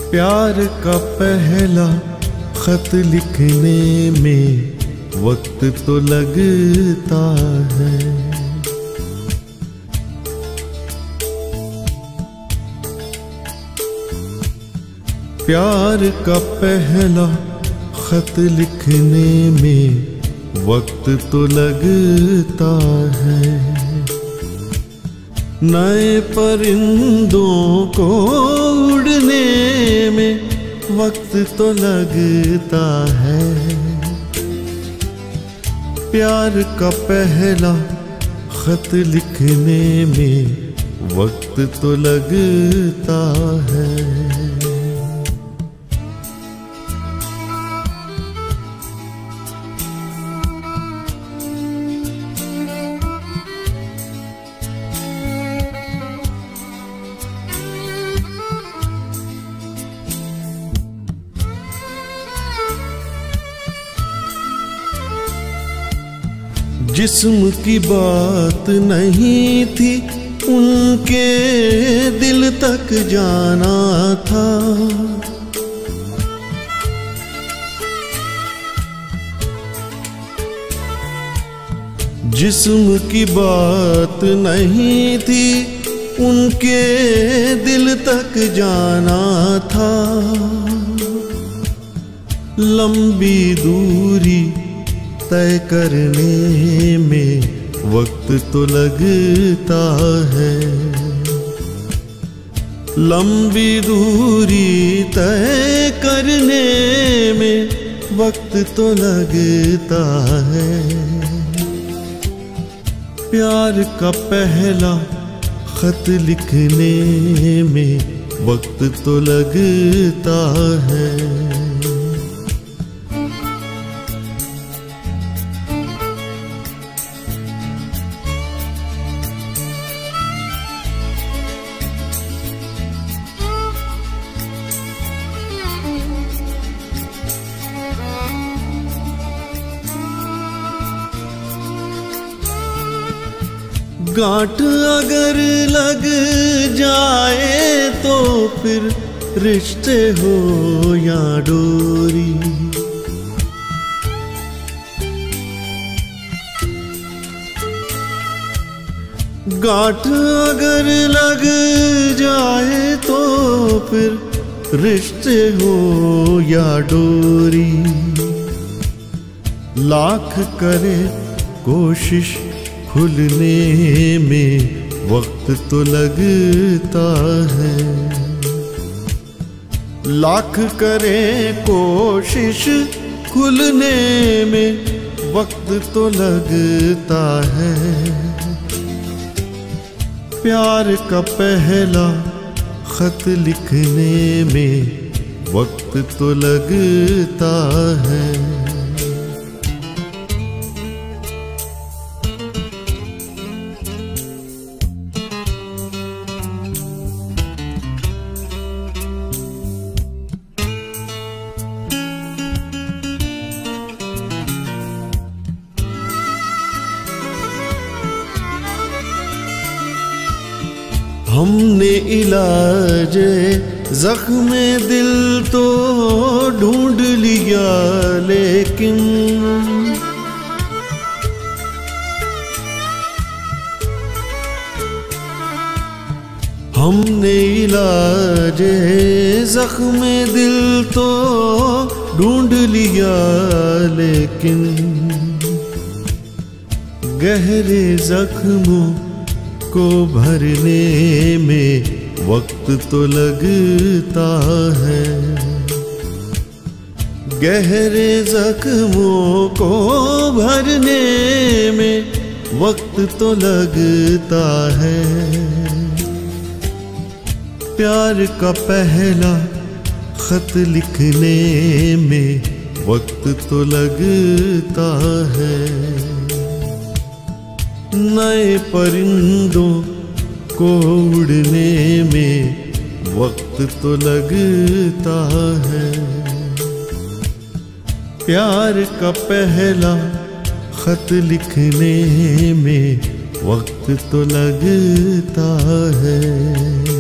प्यार का पहला खत लिखने में वक्त तो लगता है। प्यार का पहला खत लिखने में वक्त तो लगता है। नए परिंदों को उड़ने में वक्त तो लगता है। प्यार का पहला खत लिखने में वक्त तो लगता है। जिस्म की बात नहीं थी, उनके दिल तक जाना था। जिस्म की बात नहीं थी, उनके दिल तक जाना था। लंबी दूरी तय करने में वक्त तो लगता है। लंबी दूरी तय करने में वक्त तो लगता है। प्यार का पहला खत लिखने में वक्त तो लगता है। गांठ अगर लग जाए तो फिर रिश्ते हो या डोरी। गांठ अगर लग जाए तो फिर रिश्ते हो या डोरी। लाख करे कोशिश खुलने में वक्त तो लगता है। लाख करे कोशिश खुलने में वक्त तो लगता है। प्यार का पहला खत लिखने में वक्त तो लगता है। हमने इलाजे जख्मे दिल तो ढूंढ लिया, लेकिन हमने इलाजे जख्मे दिल तो ढूंढ लिया, लेकिन गहरे जख्मों को भरने में वक्त तो लगता है। गहरे जख्मों को भरने में वक्त तो लगता है। प्यार का पहला खत लिखने में वक्त तो लगता है। नए परिंदों को उड़ने में वक्त तो लगता है। प्यार का पहला खत लिखने में वक्त तो लगता है।